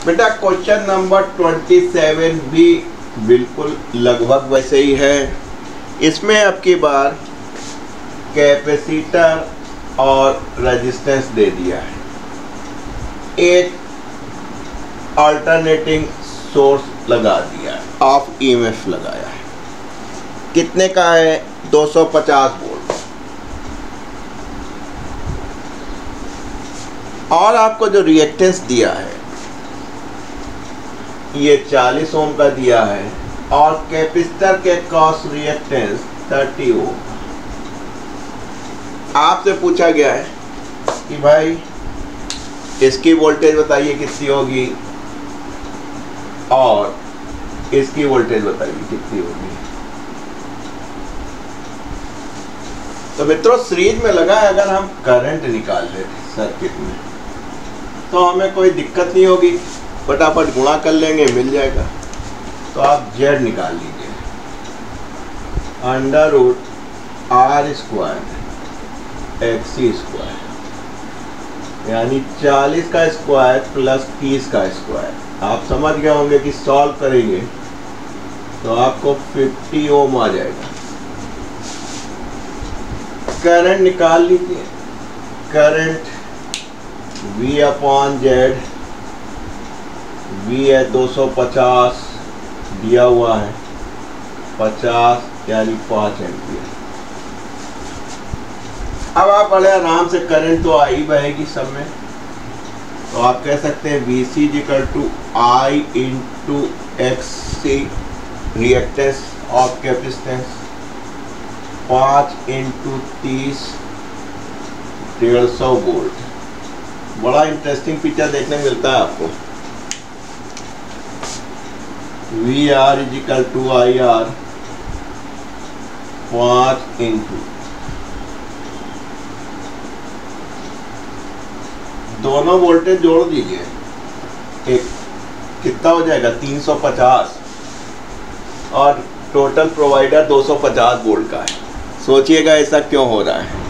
बेटा question number 27 भी बिल्कुल लगभग वैसे ही है। इसमें अब की बार कैपेसिटर और रेजिस्टेंस दे दिया है, एक अल्टरनेटिंग सोर्स लगा दिया है, ऑफ ईएमएफ लगाया है। कितने का है? 250 वोल्ट। और आपको जो रिएक्टेंस दिया है ये 40 ओम का दिया है और कैपेसिटर के क्रॉस रिएक्टेंस 30 ओम। आपसे पूछा गया है कि भाई इसकी वोल्टेज बताइए कितनी होगी और इसकी वोल्टेज बताइए कितनी होगी। तो मित्रों सीरीज में लगा है, अगर हम करंट निकाल लेते सर्किट में तो हमें कोई दिक्कत नहीं होगी, फटाफट गुणा कर लेंगे, मिल जाएगा। तो आप Z निकाल लीजिए, √R² XC स्क्वायर, यानी 40 का स्क्वायर प्लस 30 का स्क्वायर। आप समझ गए होंगे कि सॉल्व करेंगे तो आपको 50 ओम आ जाएगा। करंट निकाल लीजिए, करंट V/Z, V है 250 दिया हुआ है, 50 यानी 5 एम्पीयर। अब आप बड़े आराम से करंट तो आई बहेगी सब में, तो आप कह सकते हैं VC = I × XC, reactance of capacitance, 5 × 30 150 volt. बड़ा इंटरेस्टिंग पिक्चर देखने मिलता है आपको। VR = IR, 5 × दोनों वोल्टेज जोड़ दीजिए, एक कितना हो जाएगा 350 और टोटल प्रोवाइडर 250 वोल्ट का है। सोचिएगा ऐसा क्यों हो रहा है।